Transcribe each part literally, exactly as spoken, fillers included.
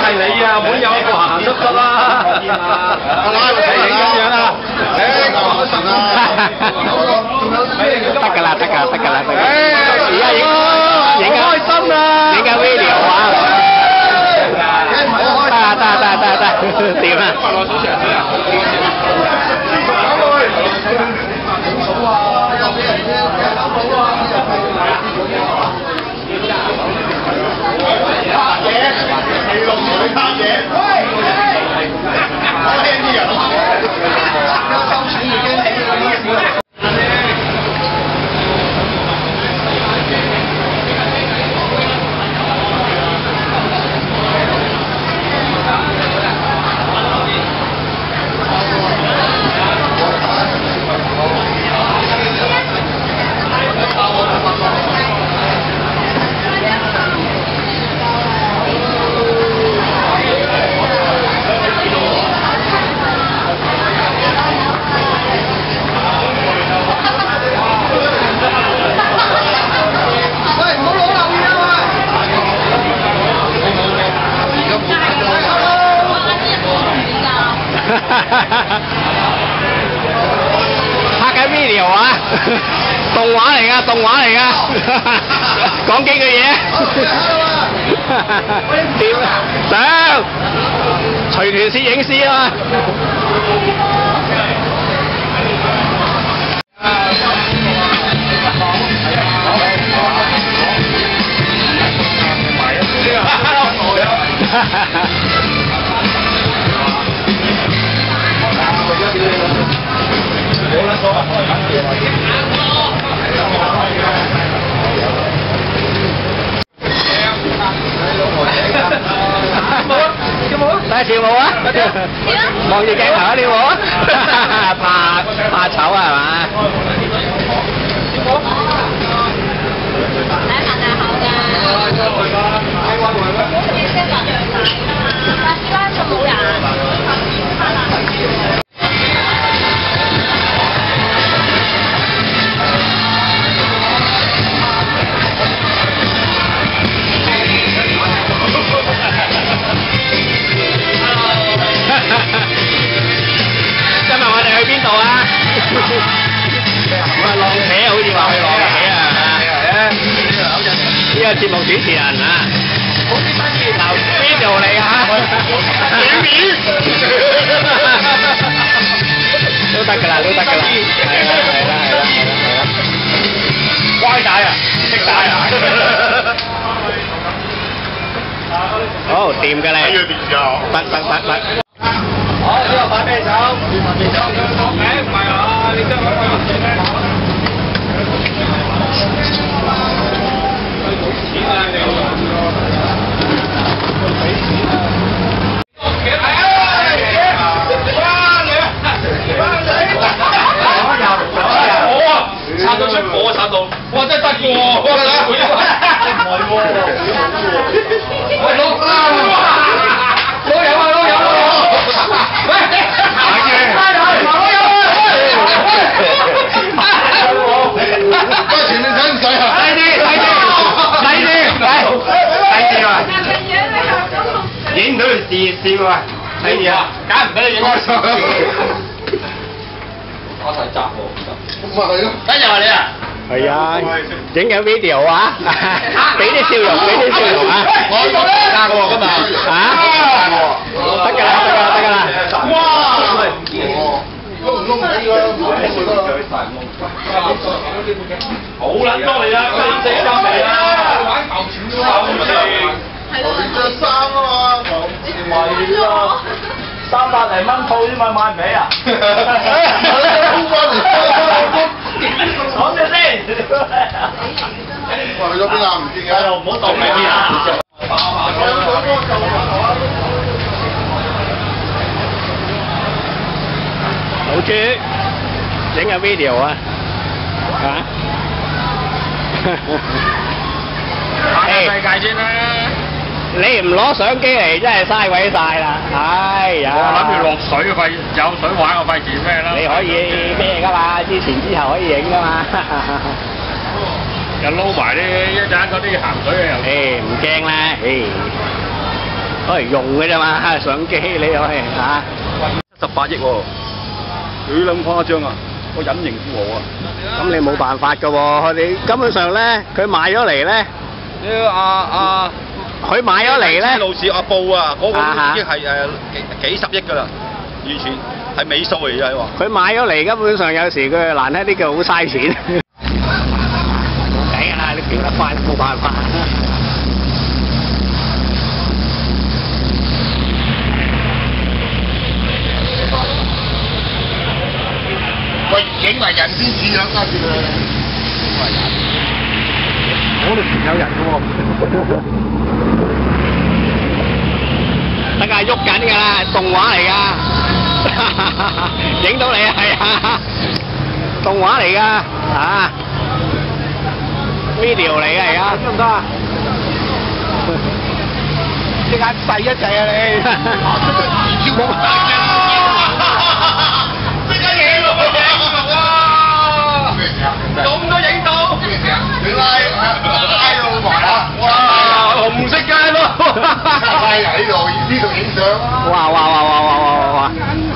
係你啊，本有一個行都得啦。 我拉個仔影咁樣啊！誒，講得神啦！ 得㗎啦，得㗎啦，得㗎啦，得㗎啦！而家影影緊開心啊！影緊 video 啊！得啊得啊得啊得啊得！掂啊！拍緊 video 啊，動畫嚟㗎，動畫嚟㗎，講幾句嘢。點啊？想隨團攝影師啊嘛。睇跳舞啊！望住鏡頭啊！跳舞啊！怕怕醜啊係嘛？ 嚟行大口㗎。依家仲冇人。今日我哋去邊度啊？我係浪茄，好似話去浪茄啊！呢個節目主持人啊，好啲新意頭邊度嚟啊？短片都得㗎啦，都得㗎啦，係啦係啦係啦係啦，乖仔啊，識帶啊！好掂㗎你，得得得得。好，呢個擺咩手？擺咩手？講名唔係啊！你將佢擺落去咧。佢冇錢啊！你俾錢啊！幾多？哇！你哇你！我啊，拆到出火拆到，哇真係得喎！唔係喎，喂老啊！老友啊老友！喂，行住，快啲，老友啊！喂，前面使唔使啊？細啲，細啲，細啲，嚟，細啲啊！影唔到條視線喎，細啲啊，梗唔俾你影開心。我睇閘喎，咁咪係咯。跟住話你啊？係啊，影緊 video 啊，俾啲笑容，俾啲笑容啊！我加喎今日嚇，得㗎啦，得㗎啦，得㗎啦！哇！窿唔窿睇㗎？好撚多嚟啦，佢哋四三嚟啦，玩球錢都球錢，係咯，着衫啊嘛，咪咯，三百零蚊套啫嘛，買唔起啊？講咗先。哇！去咗邊啊？唔見嘅。唔好當你啊！老朱，整緊 video 啊！嚇？玩下世界先啦！你唔攞相機嚟，真係嘥鬼晒啦！哎呀！我諗住落水費，有水玩我費事咩啦？你可以咩㗎嘛？之前之後可以影㗎嘛？又撈埋啲一陣嗰啲鹹水嘅遊戲。誒唔驚啦，誒。 攞嚟用嘅啫嘛，相機你可以嚇。 十八億喎，幾撚誇張啊！個隱形富豪啊！ 咁你冇辦法㗎喎，你根本上咧，佢買咗嚟咧， 呢阿阿佢買咗嚟咧， 路士阿布啊，嗰個已經係誒幾幾十億㗎啦，完全係尾數嚟㗎，你話。 佢買咗嚟，根本上有時佢難聽啲叫好嘥錢。冇計㗎啦，你叫得快冇辦法。 喂，影埋人先似樣啊！見佢。 我哋前有人嘅喎。得㗎，喐緊㗎啦，動畫嚟㗎。影到你啊，係啊，動畫嚟㗎，啊 ，video 嚟㗎而家。得唔得啊？隻眼細一滯啊你。冇大隻。咁都影到， 你拉拉到埋啊！ 哇，紅色街咯， 拉嚟呢度呢度影相。 哇哇哇哇哇哇哇！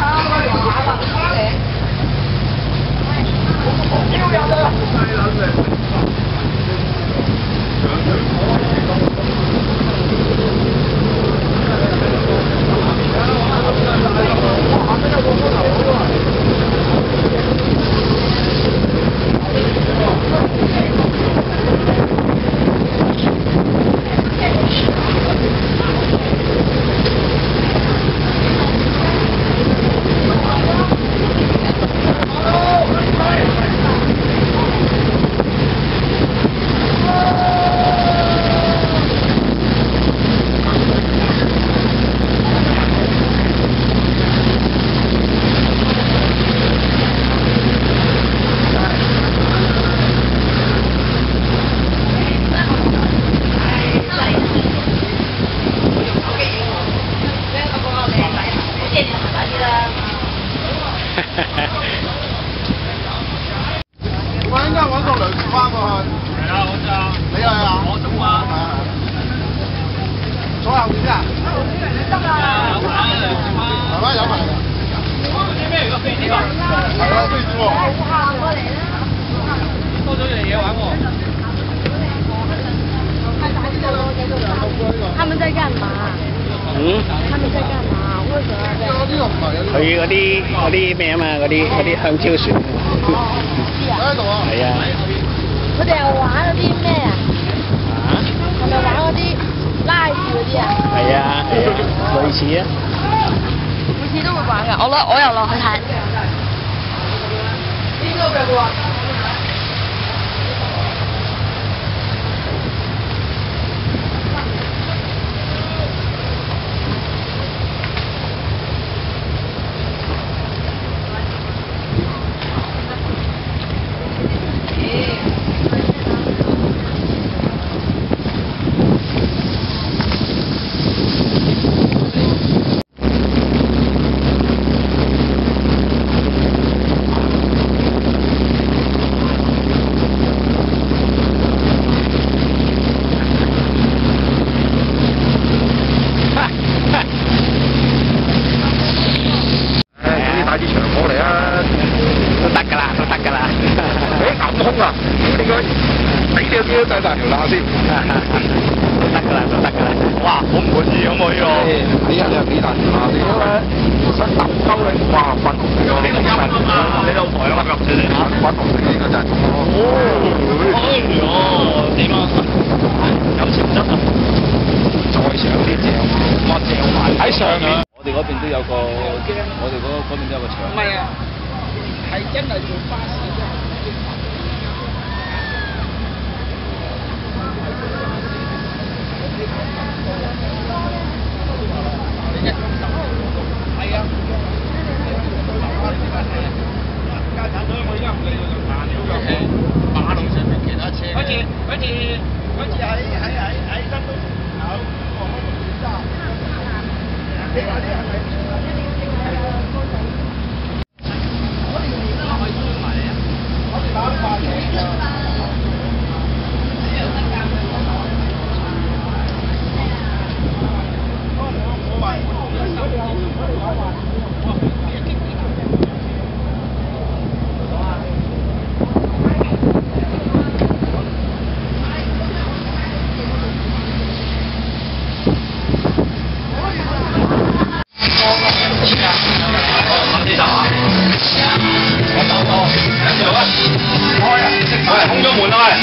我應該揾個梁樹翻過去。係啊，我就。你係啊？我做啊。坐後邊啊？得啊。有埋梁樹翻。係咪有埋㗎？啲咩嚟㗎？飛碟啊？係啊，飛碟喎。行過嚟啦。多咗樣嘢玩喎。 他們在幹嘛？ 嗯？ 他們在幹嘛？為什麼？ 呢個唔係啊。 佢嗰啲嗰啲咩啊嘛，嗰啲嗰啲香蕉船。 喺度啊。 係啊。 佢哋係玩嗰啲咩啊？ 啊？ 係咪玩嗰啲拉住嗰啲啊？ 係啊，類似啊。 每次都會玩㗎，我落我又落去睇。邊個嘅喎？ 帶大條罅先， 得㗎啦，都得㗎啦。哇，好唔滿意咁喎呢個。 你有你有幾大條罅先？想揼鳩你，哇！發窮你個， 你老婆有冇夾住你啊？ 發窮你呢個就係咁咯。 哎呦，點啊？有潛質啊！ 再上啲正，我正埋喺上面。 我哋嗰邊都有個，我哋嗰嗰邊都有個場。 唔係啊，係真係做巴士啫。係啊。家產所以我而家唔理佢就彈咗㗎。馬路上面其他車。好似好似好似喺喺喺喺新都有個開門先生。你話啲係咪？我哋打快嘢㗎。 喂，空咗門啦喂！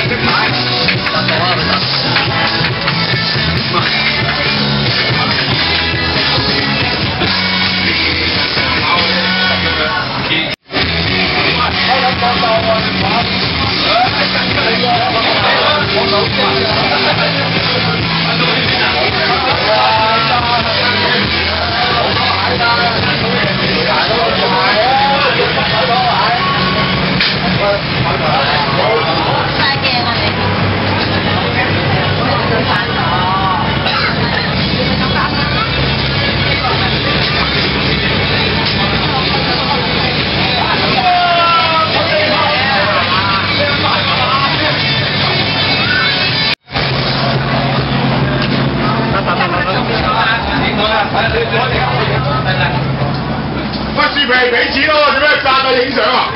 喂，樹皮俾錢咯，做咩炸佢影相啊？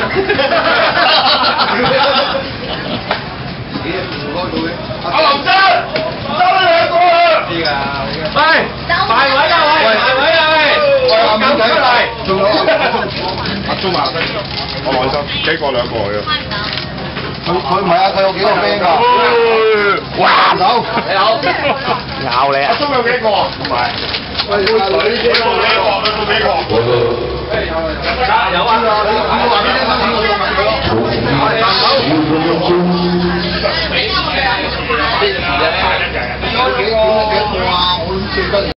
阿林生，收咗兩個啊！知㗎，喂，大位啊喂，大位啊喂，我九出嚟，仲有阿中華生，我內心幾個兩個嘅。佢佢唔係啊，佢有幾個 friend 㗎？哇！手你好， 咬你啊！ 阿中有幾個啊？唔係。喂，女幾個？幾個？佢幾個？有啊！你話俾啲新朋友問佢咯。我哋手。幾個？幾個？哇！我最得。